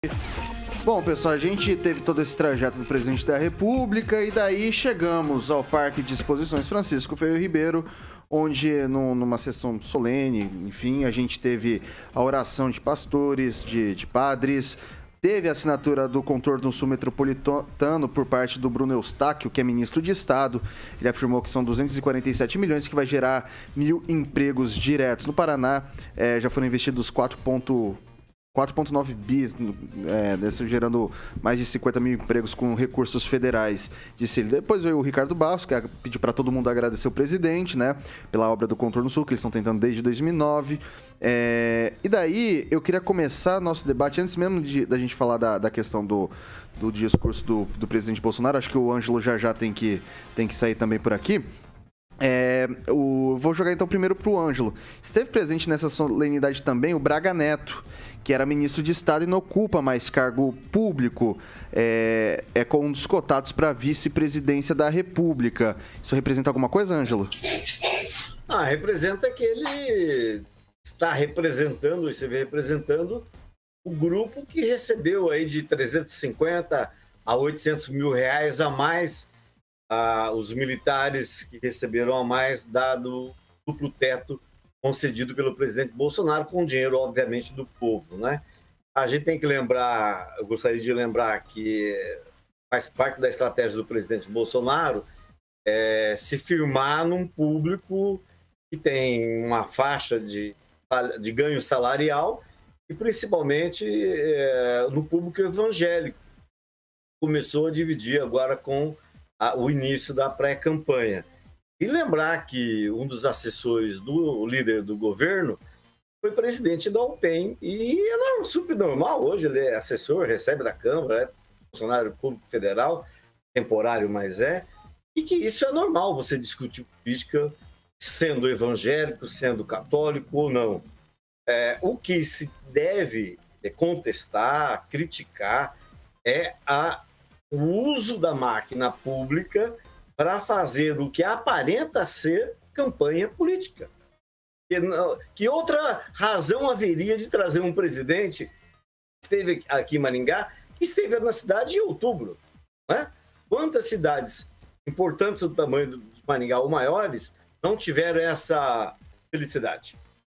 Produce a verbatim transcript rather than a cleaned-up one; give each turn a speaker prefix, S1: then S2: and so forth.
S1: Bom, pessoal, a gente teve todo esse trajeto do presidente da República e daí chegamos ao Parque de Exposições Francisco Feio Ribeiro, onde no, numa sessão solene, enfim, a gente teve a oração de pastores, de, de padres, teve a assinatura do contorno sul metropolitano por parte do Bruno Eustáquio, que é ministro de Estado. Ele afirmou que são duzentos e quarenta e sete milhões, que vai gerar mil empregos diretos. No Paraná, é, já foram investidos quatro vírgula nove bis, é, gerando mais de cinquenta mil empregos com recursos federais, disse ele. Depois veio o Ricardo Barros, que pediu para todo mundo agradecer o presidente, né, pela obra do Contorno Sul, que eles estão tentando desde dois mil e nove. É, e daí, eu queria começar nosso debate, antes mesmo de, da gente falar da, da questão do, do discurso do, do presidente Bolsonaro. Acho que o Ângelo já já tem que, tem que sair também por aqui. É, o, vou jogar então primeiro para o Ângelo. Esteve presente nessa solenidade também o Braga Neto, que era ministro de Estado e não ocupa mais cargo público, é, é um dos cotados para a vice-presidência da República. Isso representa alguma coisa, Ângelo?
S2: Ah, representa que ele está representando, e se vê representando o grupo que recebeu aí de trezentos e cinquenta a oitocentos mil reais a mais, ah, os militares que receberam a mais, dado o duplo teto concedido pelo presidente Bolsonaro, com dinheiro, obviamente, do povo, né? A gente tem que lembrar, eu gostaria de lembrar que faz parte da estratégia do presidente Bolsonaro é, se firmar num público que tem uma faixa de, de ganho salarial e, principalmente, é, no público evangélico. Começou a dividir agora com a, o início da pré-campanha. E lembrar que um dos assessores do líder do governo foi presidente da U P E M e é super normal. Hoje ele é assessor, recebe da Câmara, é funcionário público federal, temporário, mas é. E que isso é normal, você discutir política sendo evangélico, sendo católico ou não. É, o que se deve contestar, criticar, é a, o uso da máquina pública para fazer o que aparenta ser campanha política. Que, que outra razão haveria de trazer um presidente que esteve aqui em Maringá, que esteve na cidade em outubro, né? Quantas cidades importantes do tamanho de Maringá ou maiores não tiveram essa felicidade?